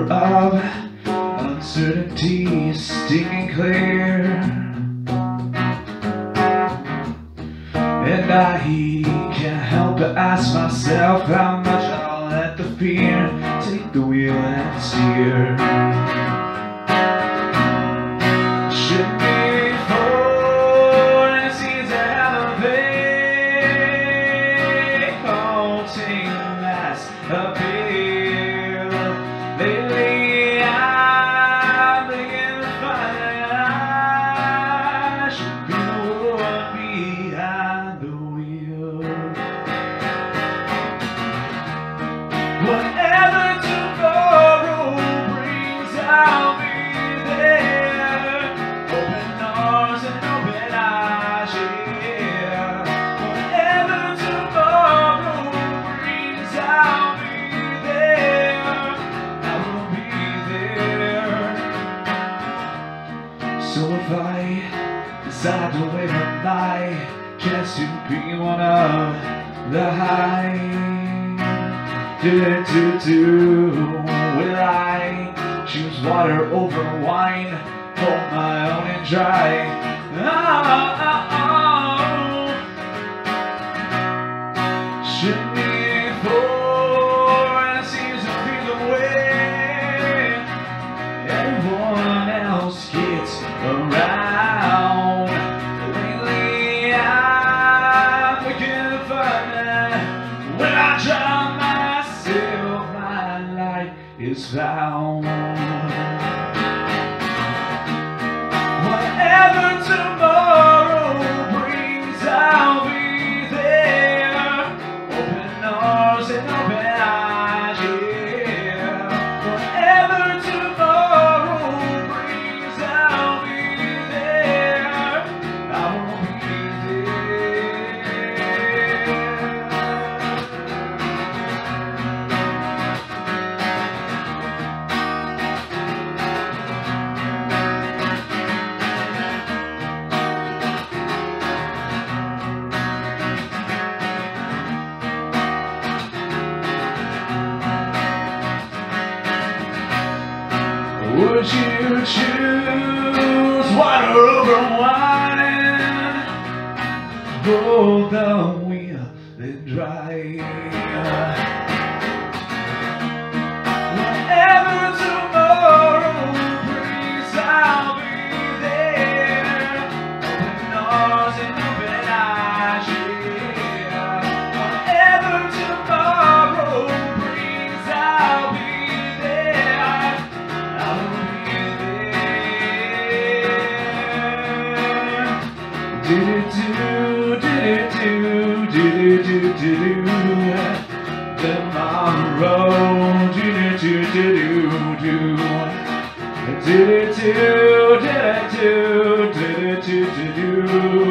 of uncertainty is stinging clear, and I can't help but ask myself how much I'll let the fear take the wheel and steer. Should be before it seems to have a vague haunting mass appeal. Lately I'm beginning to find that I should be the one behind the wheel. Whatever tomorrow brings, I'll be there. Open arms and open eyes, yeah. Whatever tomorrow brings, I'll be there. I will be there. So if I decide to wait for my chance to be one of the high, will I choose water over wine, hold my own and dry? Should be before it seems to be the way everyone else gets around. Lately I'm beginning to find that when I drown myself, my light is found. Whatever tomorrow brings, I'll be there. Open arms and open eyes, yeah. Whatever tomorrow brings, I'll be there. I will be Would you choose water over wine? Hold the wheel and drive. Whatever tomorrow brings, I'll be there. Open arms and open eyes, yeah. Whatever tomorrow brings, I'll be there. I will be there. Tomorrow,